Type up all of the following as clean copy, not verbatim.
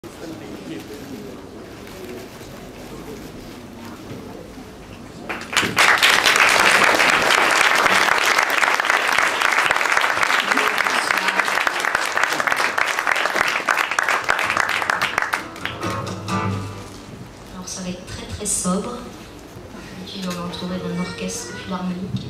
Alors ça va être très très sobre, et puis on est entouré d'un orchestre philharmonique.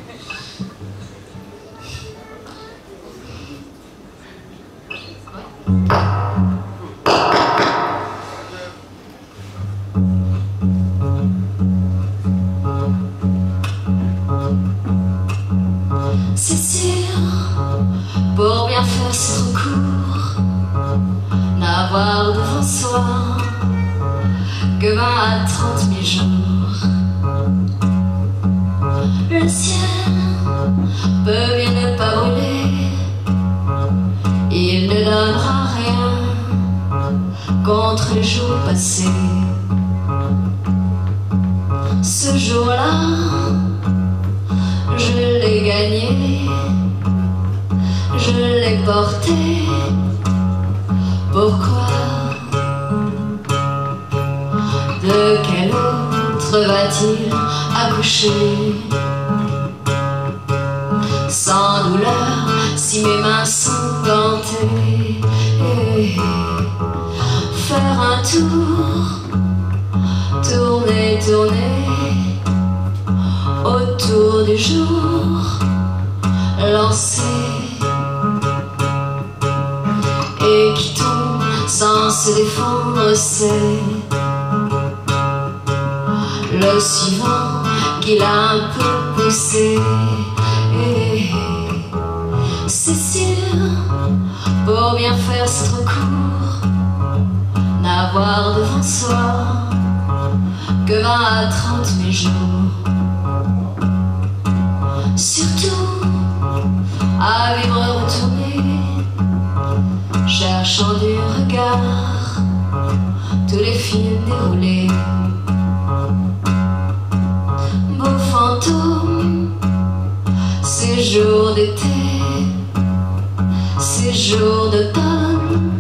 C'est sûr, pour bien faire c'est trop court, n'avoir devant soi que 20 à 30 000 jours. Le ciel peut bien ne pas brûler, il ne donnera rien contre les jours passés. Ce jour-là, je l'ai gagné, je l'ai porté. Pourquoi? De quel autre va-t-il accoucher? Sans douleur, si mes mains sont gantées. Faire un tour, tourner, tourner autour du jour, lancer et qui tombe sans se défendre, c'est le suivant qui l'a un peu poussé. C'est sûr, pour bien faire c'est trop court, n'avoir devant soi que 20 à 30 000 jours. Surtout à vivre retourné, cherchant du regard tous les films déroulés. Beaux fantômes, ces jours d'été, ces jours d'automne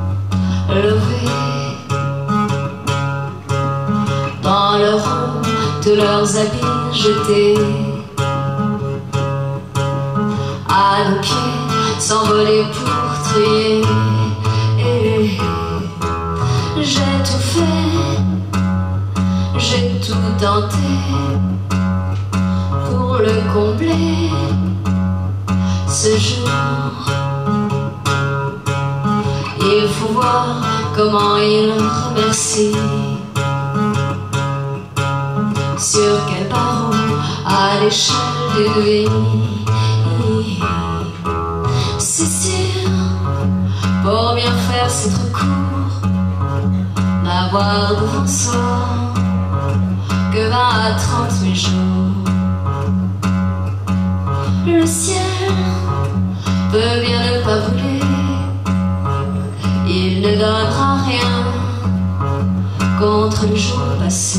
levés dans le rond de leurs habits jetés. À nos pieds, s'envoler pour trier. J'ai tout fait, j'ai tout tenté pour le combler. Ce jour, il faut voir comment il remercie. Sur quel barreau à l'échelle d'une vie. C'est sûr, pour bien faire c'est trop court, n'avoir devant soi que 20 à 30 000 jours. Le ciel peut bien ne pas brûler, il ne donnera rien contre le jour passé.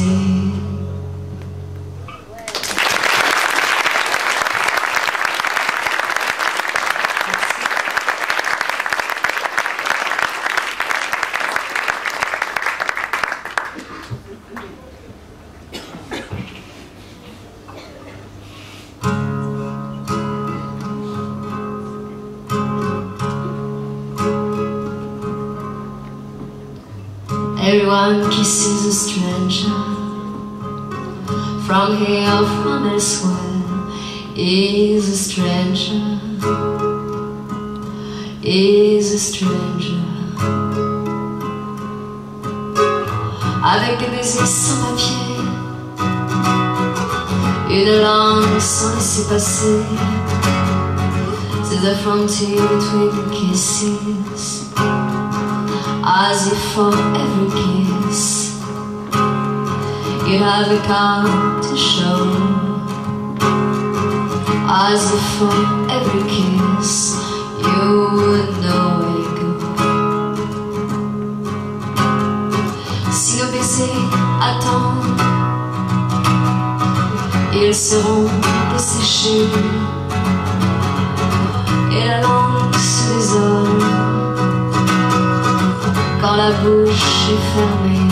Everyone kisses a stranger, from here or from elsewhere, is a stranger, is a stranger. Avec des baisers sans papier, une langue sans laisser passer, c'est the frontier between kisses. As if for every kiss you'd have a card to show. As if for every kiss you would know where to go. Si nos baisers attendent, ils seront desséchés et la langue se désole. Quand quand la bouche est fermée,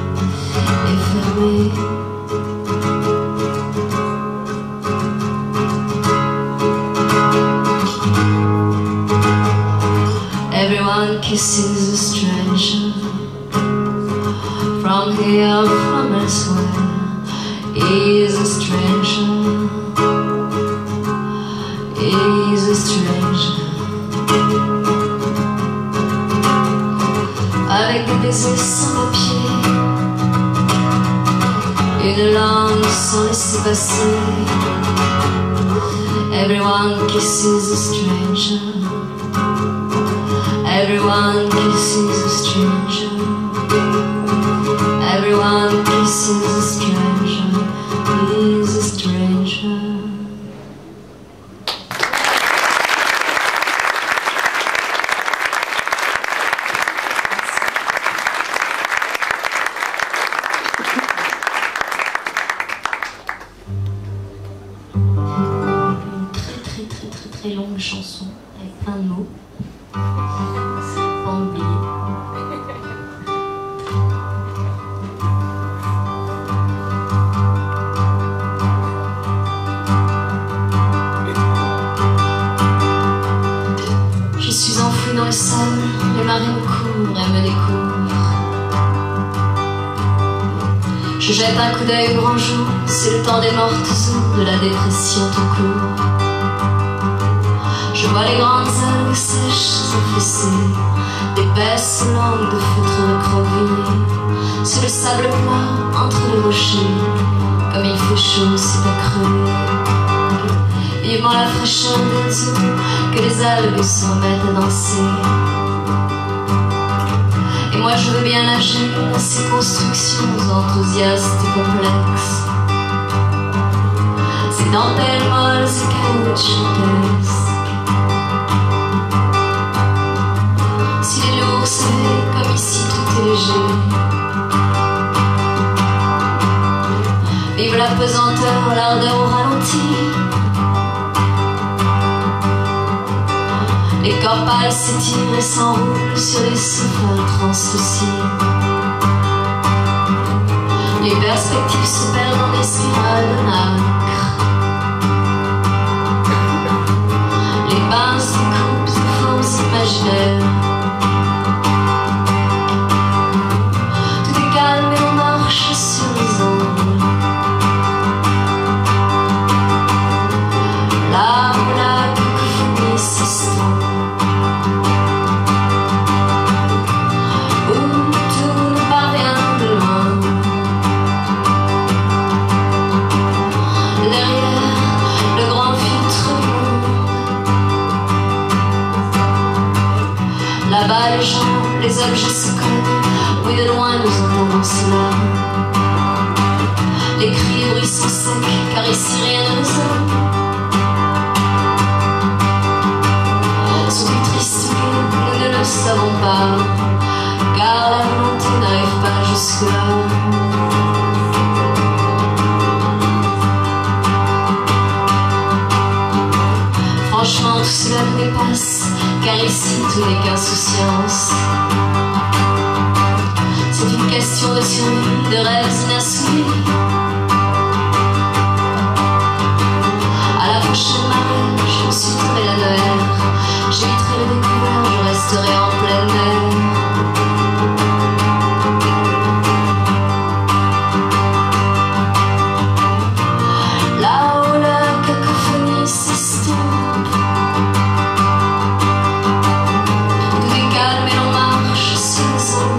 Everyone kisses a stranger, from here, from elsewhere. He's a stranger, he's a stranger. Avec des baisers sans papier, une langue sans laisser passer. Everyone kisses a stranger, everyone kisses a stranger, everyone kisses a stranger, he's a stranger. Très longue chanson avec plein de mots. Pas oublié. Je suis enfouie dans le sable, les marées me couvrent et me découvrent. Je jette un coup d'œil au grand jour, c'est le temps des mortes eaux, de la dépression tout court. Je vois les grandes algues sèches s'affaisser, d'épaisses langues de feutre recroquevillées, sur le sable plat, entre les rochers, comme il fait chaud, c'est à crever. Vivement la fraîcheur des eaux, que les algues s'en mettent à danser. Et moi je veux bien nager dans ces constructions enthousiastes et complexes, ces dentelles molles et caoutchoutesques. Si les lourds savaient comme ici tout est léger. Vive la pesanteur, l'ardeur au ralenti. Les corps pâles s'étirent et s'enroulent sur les sofas translucides. Les perspectives se perdent dans des spirales de nacre. Les pinces découpent de formes imaginaires. Tout est calme et on marche sur les ongles. Là où la cacophonie s'estompe, où tout nous parvient de loin. Derrière le grand filtre du monde, là-bas les gens, les objets se collent. Oui, de loin nous entendons cela. Les cris et bruits sont secs, car ici rien ne résonne. Sont plus tristes que nous ne le savons pas, car la volonté n'arrive pas jusque-là. Franchement, tout cela nous dépasse, car ici tout n'est qu'insouciance. C'est une question de survie, de rêves inassouvis. À la prochaine marée, je me suis tournée la Noël. J'éviterai le découvert, je resterai en pleine mer. Là où la cacophonie s'estompe, tout est calme et l'on marche sur les eaux.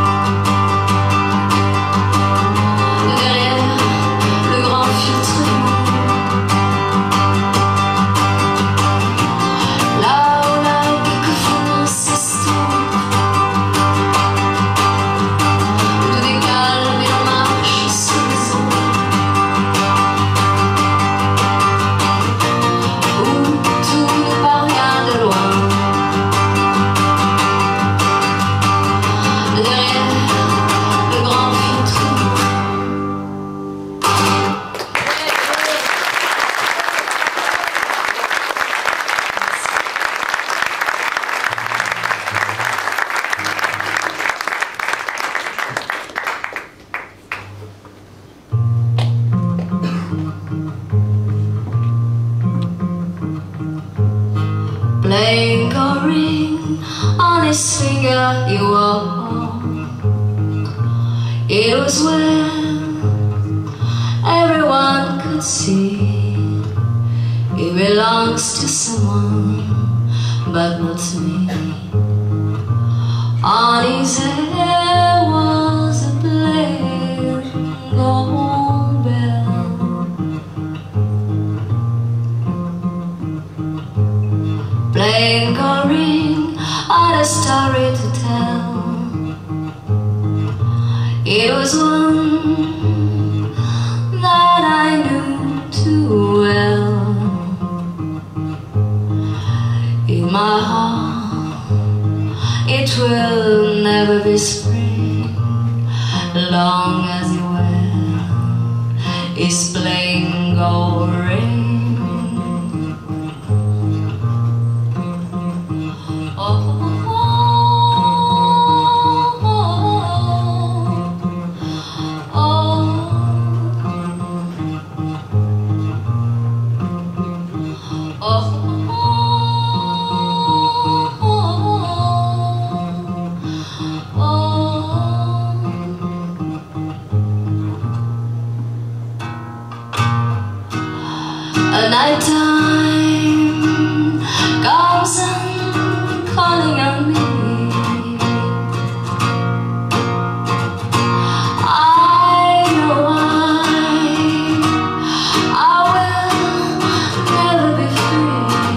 Derrière le grand filtre du monde. playing a ring on his finger he wore. It was when everyone could see he belongs to someone, but not to me. On his hair was a plain gold bell, playing a ring on a story to tell. It was one that I knew too well. In my heart it will never be spring, long as you wear his plain gold ring. A night time comes and calling on me. I know I will never be free.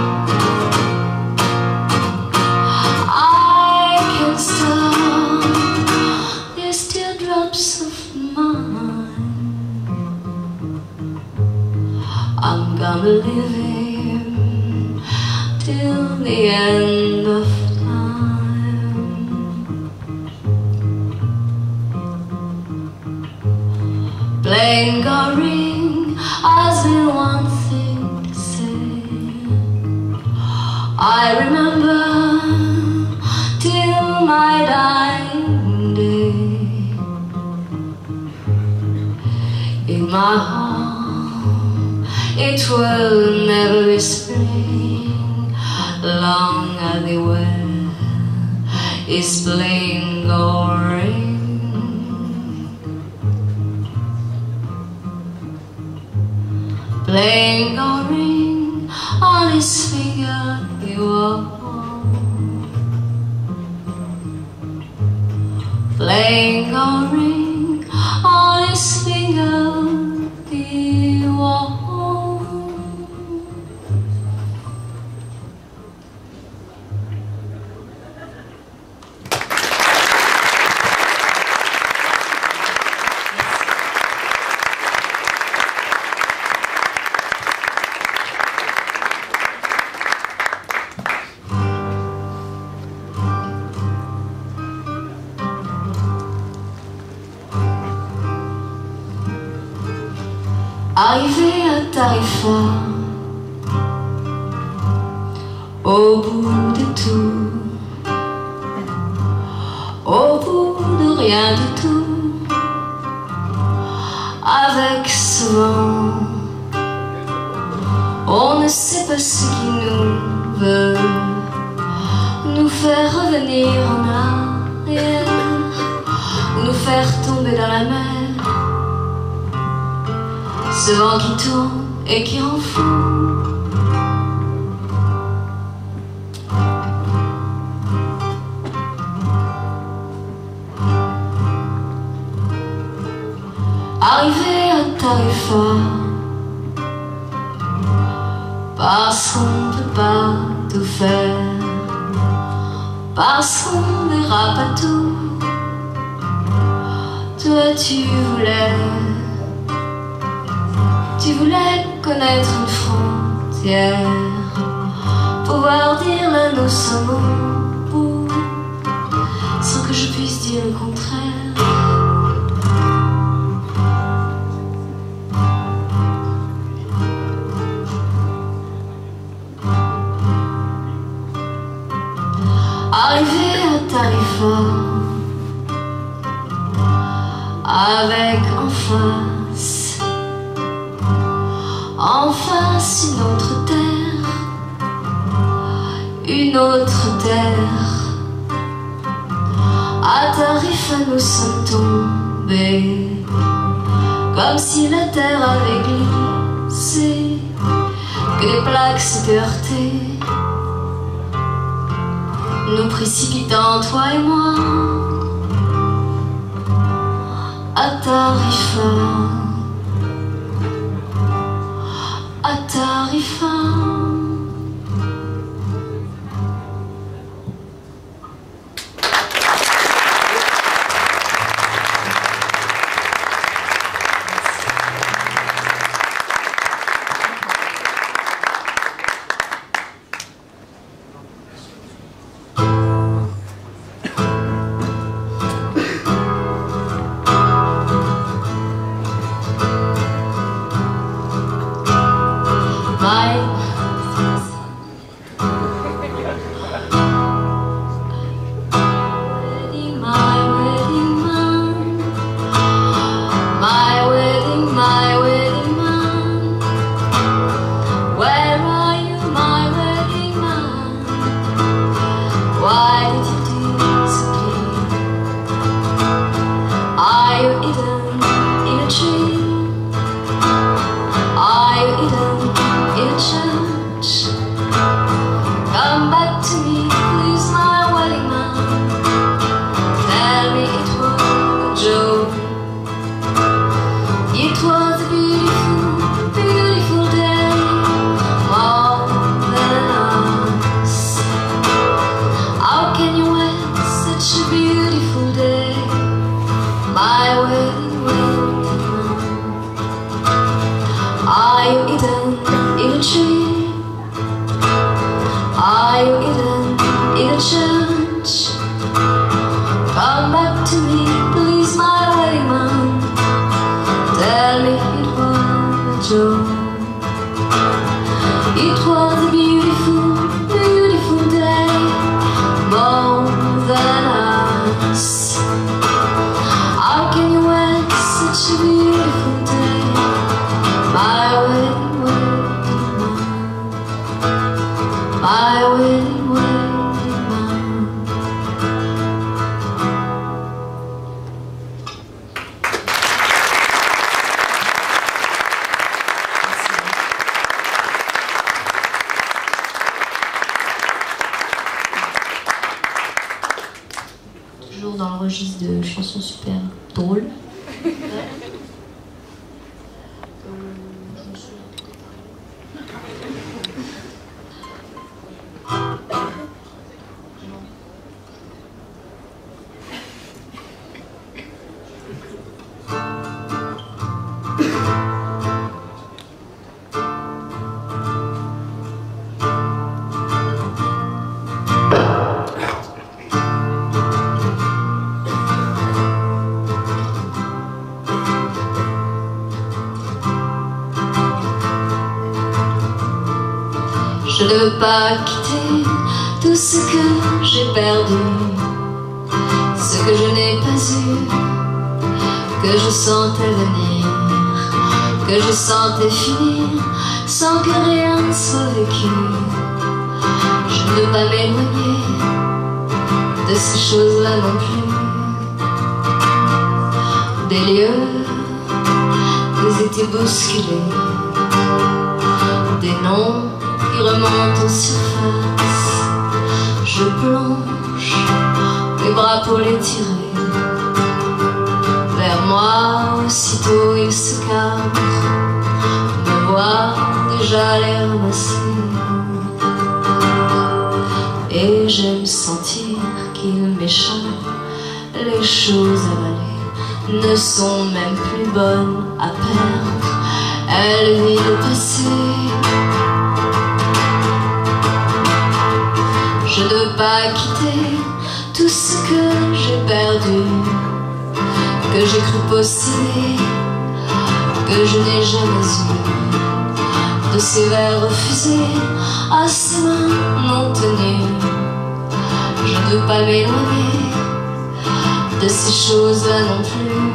I can stop these teardrops of mine. I'm gonna live him till the end of time. Playing a ring has been one thing to say. I remember till my dying day. In my heart it will never be spring, long as they wear his plain gold ring. Playing a ring on his finger he wore. Playing a ring on his finger he wore. Arrivé à Tarifa, au bout de tout, au bout de rien du tout, avec ce vent, on ne sait pas ce qui nous veut nous faire revenir en arrière ou nous faire tomber dans la mer. Ce vent qui tourne et qui rend fou. Arrivé à Tarifa, parce qu'on ne peut pas tout faire, parce qu'on dérape à tout. Toi tu voulais connaître une frontière, pouvoir dire là nous sommes au bout, sans que je puisse dire le contraire. Arrivé à Tarifa, avec en face une autre terre, une autre terre. À Tarifa nous sommes tombés, comme si la terre avait glissé, que les plaques s'étaient heurtées, nous précipitant, toi et moi, à Tarifa, à Tarifa. Dans le registre de chansons super drôles. Je ne veux pas quitter tout ce que j'ai perdu, ce que je n'ai pas eu, que je sentais venir, que je sentais finir, sans que rien ne soit vécu. Je ne veux pas m'éloigner de ces choses-là non plus, des lieux où étaient bousculés, des noms qui remonte en surface. Je plonge mes bras pour les tirer vers moi. Aussitôt il se cabre, me voit déjà les ramasser, et j'aime sentir qu'il m'échappe. Les choses avalées ne sont même plus bonnes à perdre, elles vivent le passé. Je ne veux pas quitter tout ce que j'ai perdu, que j'ai cru posséder, que je n'ai jamais eu, de ces vers refusés à ces mains non tenues. Je ne veux pas m'éloigner de ces choses-là non plus.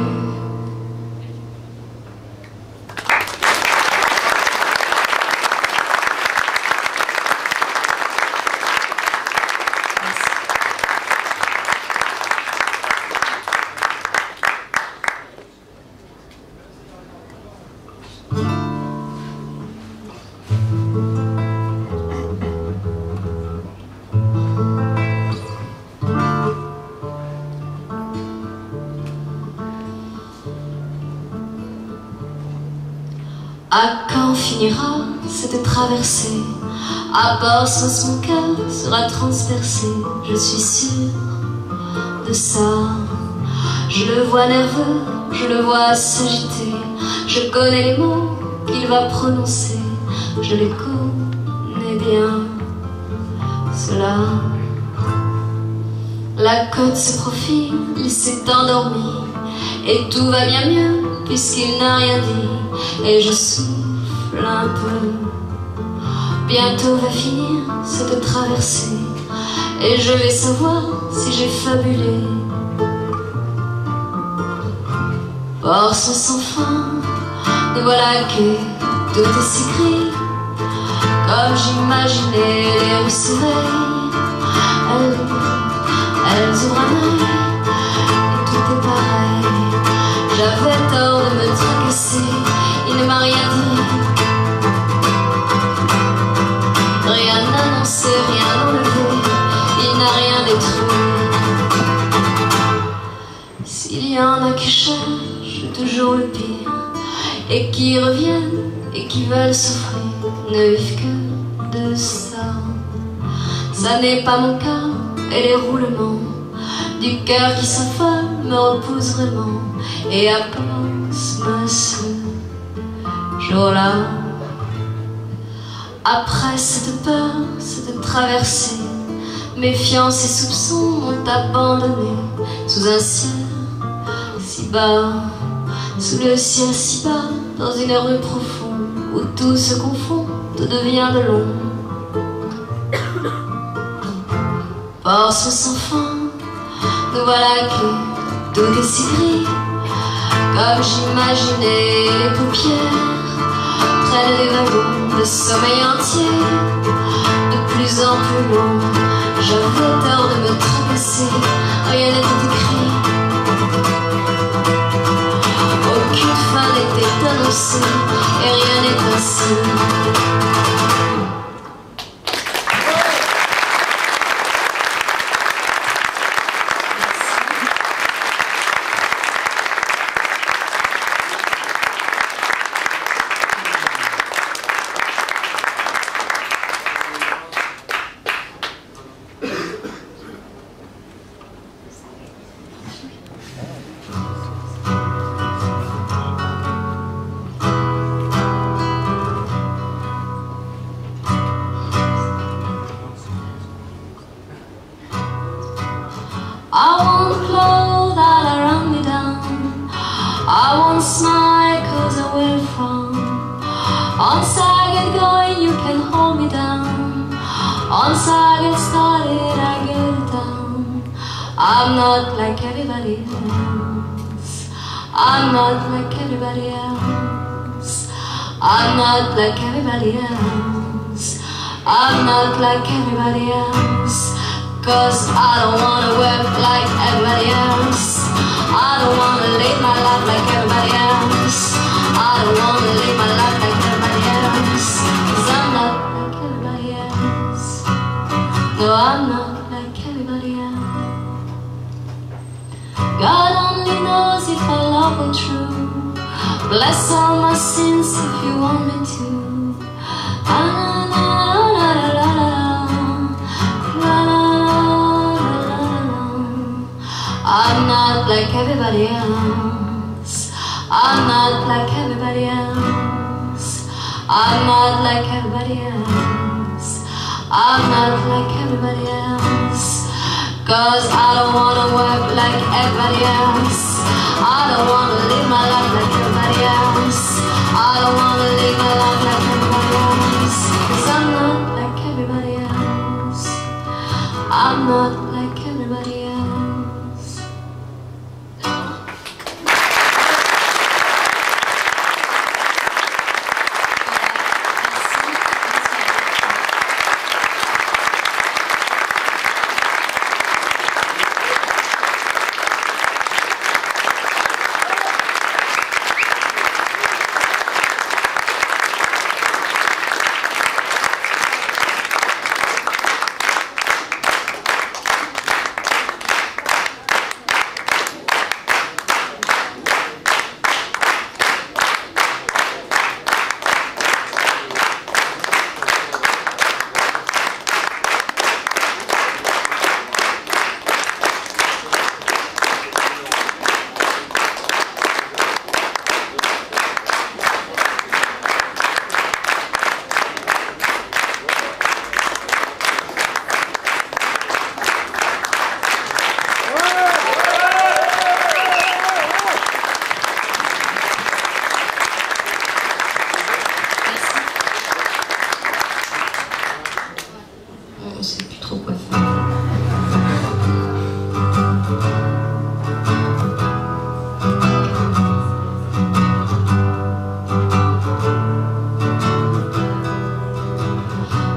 finira cette traversée. À Portsmouth, mon cœur sera transpercé, je suis sûre de ça. Je le vois nerveux, je le vois s'agiter, je connais les mots qu'il va prononcer, je les connais bien, cela. La côte se profile, il s'est endormi, et tout va bien mieux puisqu'il n'a rien dit, et je souffle un peu. Bientôt va finir cette traversée, et je vais savoir si j'ai fabulé. Portsmouth sans fin, nous voilà que tout est si gris, comme j'imaginais les rues s'éveillent. Elles ouvrent un œil, et tout est pareil. J'avais tort de me tracasser, il ne m'a rien dit. Rien annoncé, rien enlevé, il n'a rien détruit. S'il y en a qui cherchent toujours le pire, et qui reviennent, et qui veulent souffrir, ne vivent que de ça. Ça n'est pas mon cas, et les roulements du cœur qui s'affole me reposent vraiment. Et à Portsmouth ce jour-là, après cette peur, cette traversée, méfiance et soupçons m'ont abandonné sous un ciel si bas, sous le ciel si bas, dans une rue profonde où tout se confond, tout devient de l'ombre. Portsmouth sans fin, nous voilà que tout est si gris, comme j'imaginais les paupières prennent des wagons de sommeil entier, de plus en plus long. J'avais tort de me tracasser, rien n'était écrit, aucune fin n'était annoncée, et rien n'est ainsi. I want clothes that'll run me down, I won't smile cause I will frown. Once I get going you can hold me down, once I get started I get down. I'm not like everybody else, I'm not like everybody else, I'm not like everybody else, I'm not like everybody else. Cause I don't wanna work like everybody else, I don't wanna live my life like everybody else, I don't wanna live my life like everybody else. Cause I'm not like everybody else, no I'm not like everybody else. God only knows if our love were true, bless all my sins if you want me to. I'm not like everybody else, I'm not like everybody else, I'm not like everybody else, I'm not like everybody else. Cause I don't wanna work like everybody else, I don't wanna live my life like everybody else, I don't wanna live my life like everybody else. Cause I'm not like everybody else, I'm not like everybody else.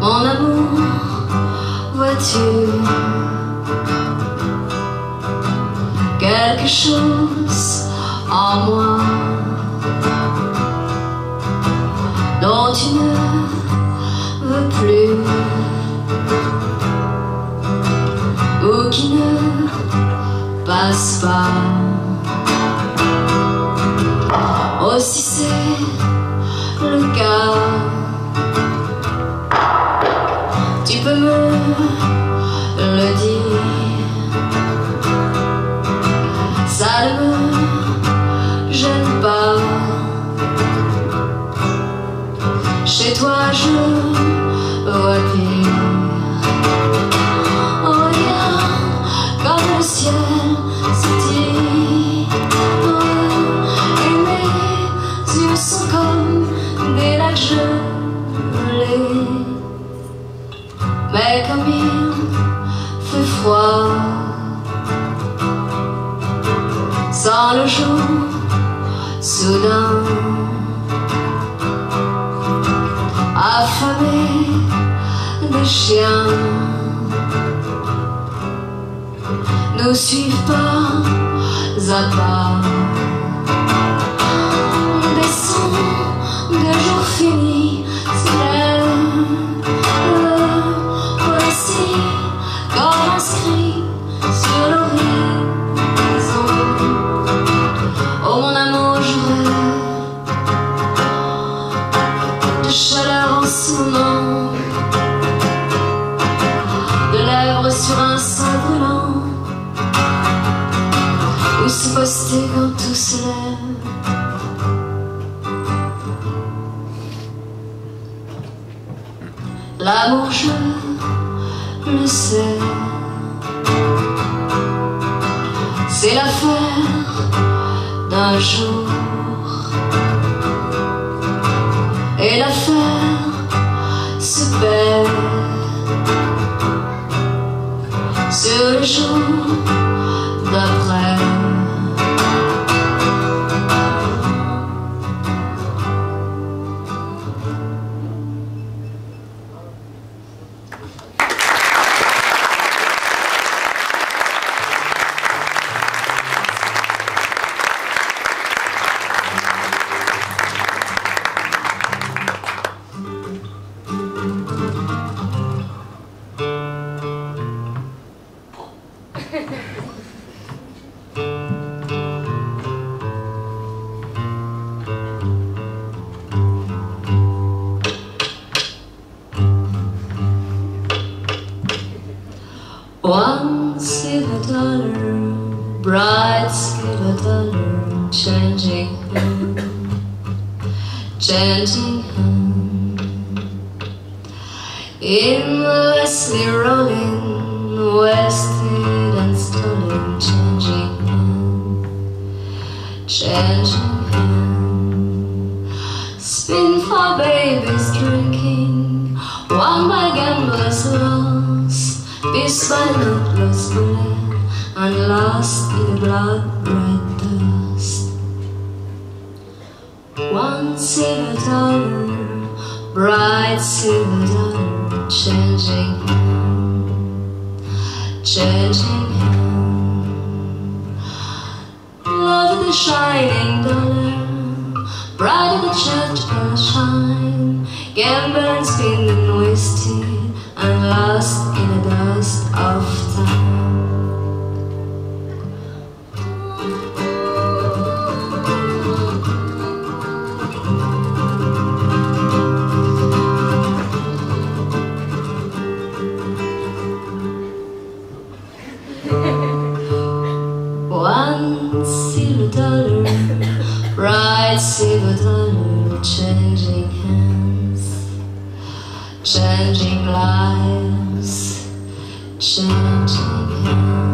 Mon amour, vois-tu quelque chose en moi dont tu ne veux plus, ou qui ne passe pas? Oh, si c'est le cas, tu peux me le dire. Ça ne me gêne pas. Chez toi je vois pire. Oh, regarde comme le ciel s'étire, et mes yeux sont comme des lacs gelés. Mais comme il fait froid, sans le jour soudain, affamés des chiens nous suivent pas à pas. Des sons de jours finis s'élèvent, voici comme inscrit sur l'horizon. Oh mon amour, je rêve de chaleur en ce moment, de lèvres sur un sein brûlant, où se poster quand tout se lève. L'amour, je le sais, c'est l'affaire d'un jour, et l'affaire se perd sur le jour d'après. One silver dollar, bright silver dollar, changing hand, changing hand. Endlessly rolling, wasted and stolen, changing hand, changing hand. Spin for babies drinking, won by gamblers lost, peace by not lost bullet, and lost in the blood-red dust. One silver dollar, bright silver dollar, changing hand, changing hand. Love the shining dollar, bright the church bell shine, gamble and spin and wasted, and lost in the dust of time. One silver dollar, bright silver dollar, changing hands, changing lives, changing hands.